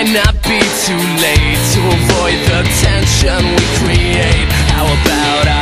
might not be too late to avoid the tension we create. How about